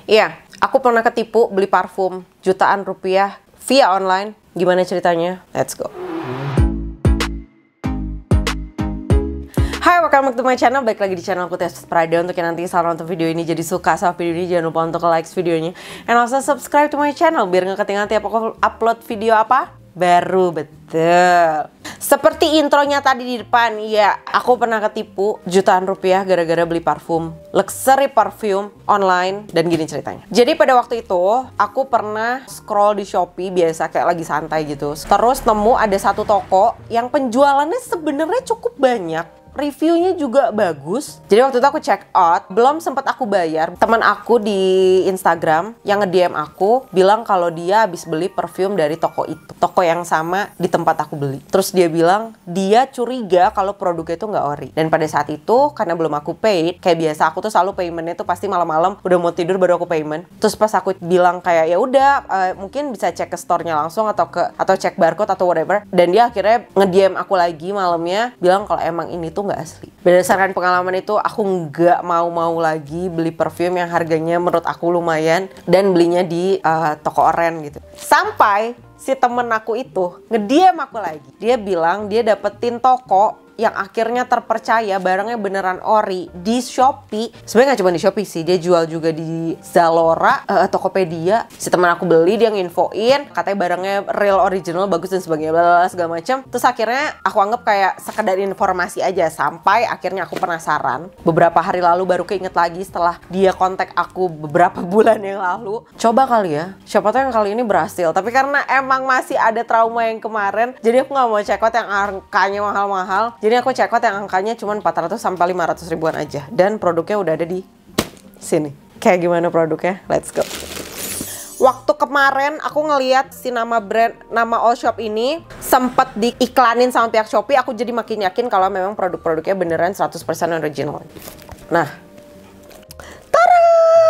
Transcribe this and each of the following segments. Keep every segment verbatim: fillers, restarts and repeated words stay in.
Iya, aku pernah ketipu beli parfum jutaan rupiah via online. Gimana ceritanya? Let's go. Hai, welcome back to my channel. Baik lagi di channel aku, Tias Prada. Untuk yang nanti salah nonton video ini jadi suka sama video ini, jangan lupa untuk like videonya. And also subscribe to my channel biar gak ketinggalan tiap aku upload video apa baru. Betul. Seperti intronya tadi di depan, ya aku pernah ketipu jutaan rupiah gara-gara beli parfum luxury perfume online. Dan gini ceritanya. Jadi pada waktu itu aku pernah scroll di Shopee biasa kayak lagi santai gitu. Terus nemu ada satu toko yang penjualannya sebenarnya cukup banyak. Reviewnya juga bagus. Jadi waktu itu aku check out, belum sempat aku bayar. Teman aku di Instagram yang nge-D M aku bilang kalau dia habis beli perfume dari toko itu, toko yang sama di tempat aku beli. Terus dia bilang dia curiga kalau produknya itu nggak ori. Dan pada saat itu karena belum aku paid, kayak biasa aku tuh selalu paymentnya tuh pasti malam-malam udah mau tidur baru aku payment. Terus pas aku bilang kayak ya udah uh, mungkin bisa cek ke store-nya langsung atau ke atau cek barcode atau whatever. Dan dia akhirnya nge-D M aku lagi malamnya bilang kalau emang ini tuh nggak asli. Berdasarkan pengalaman itu aku nggak mau-mau lagi beli perfume yang harganya menurut aku lumayan dan belinya di uh, toko oren gitu. Sampai si temen aku itu nge-D M aku lagi. Dia bilang dia dapetin toko yang akhirnya terpercaya, barangnya beneran ori di Shopee. Sebenarnya nggak cuma di Shopee sih, dia jual juga di Zalora, uh, Tokopedia. Si teman aku beli, dia nginfoin katanya barangnya real original, bagus dan sebagainya, bla segala macam. Terus akhirnya aku anggap kayak sekedar informasi aja, sampai akhirnya aku penasaran. Beberapa hari lalu baru keinget lagi setelah dia kontak aku beberapa bulan yang lalu. Coba kali ya, siapa tahu yang kali ini berhasil. Tapi karena emang masih ada trauma yang kemarin, jadi aku nggak mau check out yang angkanya mahal-mahal. Jadi aku check out yang angkanya cuma empat ratus sampai lima ratus ribuan aja. Dan produknya udah ada di sini. Kayak gimana produknya? Let's go. Waktu kemarin aku ngeliat si nama brand, nama All Shop ini sempat diiklanin sama pihak Shopee. Aku jadi makin yakin kalau memang produk-produknya beneran seratus persen original. Nah, tada!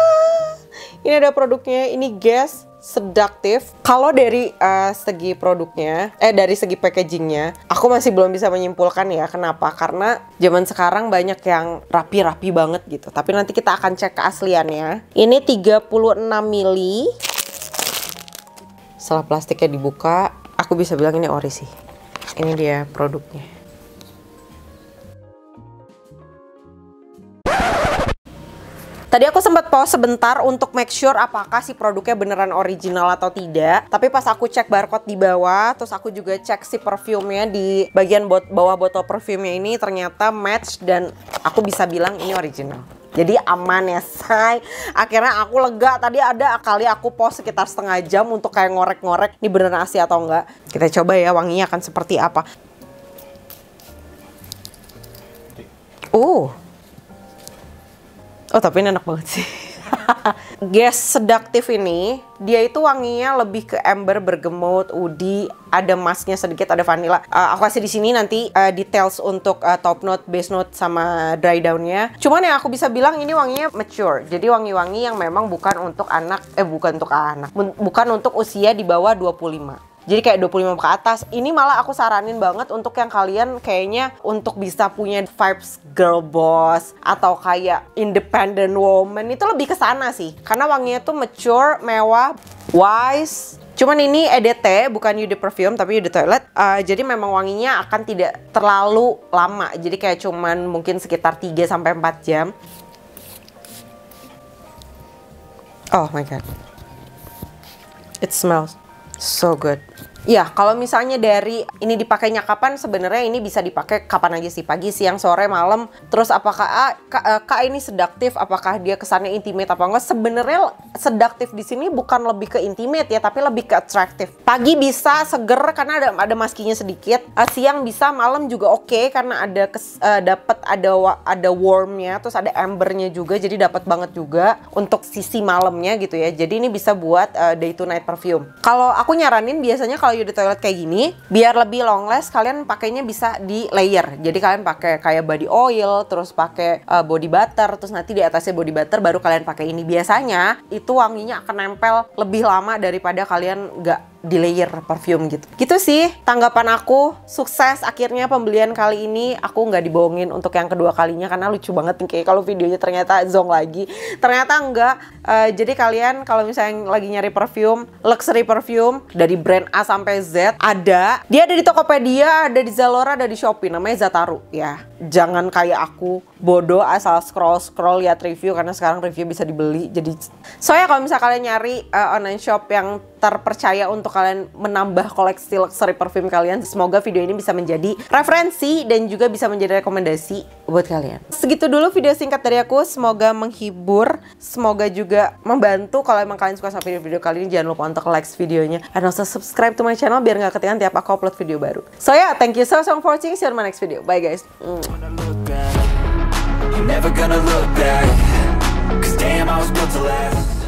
Ini ada produknya, ini Guess Seductive. Kalau dari uh, segi produknya, eh dari segi packagingnya, aku masih belum bisa menyimpulkan ya. Kenapa? Karena zaman sekarang banyak yang rapi-rapi banget gitu. Tapi nanti kita akan cek keasliannya. Ini tiga puluh enam mili. Setelah plastiknya dibuka, aku bisa bilang ini ori sih. Ini dia produknya. Tadi aku sempat pause sebentar untuk make sure apakah si produknya beneran original atau tidak. Tapi pas aku cek barcode di bawah, terus aku juga cek si perfumenya di bagian bot bawah botol perfumenya ini ternyata match dan aku bisa bilang ini original. Jadi aman ya say. Akhirnya aku lega. Tadi ada kali aku pause sekitar setengah jam untuk kayak ngorek-ngorek ini beneran asli atau enggak. Kita coba ya wanginya akan seperti apa. Uh. Oh tapi ini enak banget sih. Guess Seductive ini dia itu wanginya lebih ke amber, bergemot, woody, ada musknya sedikit, ada vanilla. Uh, aku kasih di sini nanti uh, details untuk uh, top note, base note sama dry downnya. Cuman yang aku bisa bilang ini wanginya mature. Jadi wangi-wangi yang memang bukan untuk anak, eh bukan untuk anak, bukan untuk usia di bawah dua puluh lima. Jadi kayak dua puluh lima ke atas. Ini malah aku saranin banget untuk yang kalian kayaknya untuk bisa punya vibes girl boss atau kayak independent woman, itu lebih ke sana sih. Karena wanginya tuh mature, mewah, wise. Cuman ini E D T, bukan Eau de Perfume tapi Eau de Toilette. Uh, jadi memang wanginya akan tidak terlalu lama. Jadi kayak cuman mungkin sekitar tiga sampai empat jam. Oh my god. It smells so good. Ya, kalau misalnya dari ini dipakainya kapan, sebenarnya ini bisa dipakai kapan aja sih, pagi, siang, sore, malam. Terus apakah ah, kak, kak ini seduktif? Apakah dia kesannya intimate apa enggak? Sebenarnya seduktif di sini bukan lebih ke intimate ya, tapi lebih ke atraktif. Pagi bisa seger karena ada ada maskinya sedikit. Uh, siang bisa, malam juga oke okay, karena ada uh, dapat ada ada warmnya, terus ada ambernya juga, jadi dapat banget juga untuk sisi malamnya gitu ya. Jadi ini bisa buat uh, day to night perfume. Kalau aku nyaranin biasanya kalau Eau de Toilette kayak gini, biar lebih long last, kalian pakainya bisa di layer. Jadi kalian pakai kayak body oil, terus pakai uh, body butter, terus nanti di atasnya body butter, baru kalian pakai ini. Biasanya itu wanginya akan nempel lebih lama daripada kalian nggak di layer parfum gitu. Gitu sih tanggapan aku. Sukses akhirnya pembelian kali ini. Aku nggak dibohongin untuk yang kedua kalinya karena lucu banget nih kayak kalau videonya ternyata zong lagi. Ternyata enggak. Uh, jadi kalian kalau misalnya lagi nyari parfum, luxury parfum dari brand A sampai Z ada. Dia ada di Tokopedia, ada di Zalora, ada di Shopee. Namanya Zataru ya. Jangan kayak aku bodoh asal scroll-scroll lihat review karena sekarang review bisa dibeli. Jadi soalnya kalau misalnya kalian nyari uh, online shop yang terpercaya untuk kalian menambah koleksi luxury parfum kalian, semoga video ini bisa menjadi referensi dan juga bisa menjadi rekomendasi buat kalian. Segitu dulu video singkat dari aku, semoga menghibur, semoga juga membantu. Kalau emang kalian suka sama video-video kali ini, jangan lupa untuk like videonya and also subscribe to my channel biar nggak ketinggalan tiap aku upload video baru. So yeah, thank you so so much for watching. See you in my next video. Bye guys. Mm. Never gonna look back, 'cause damn I was built to last.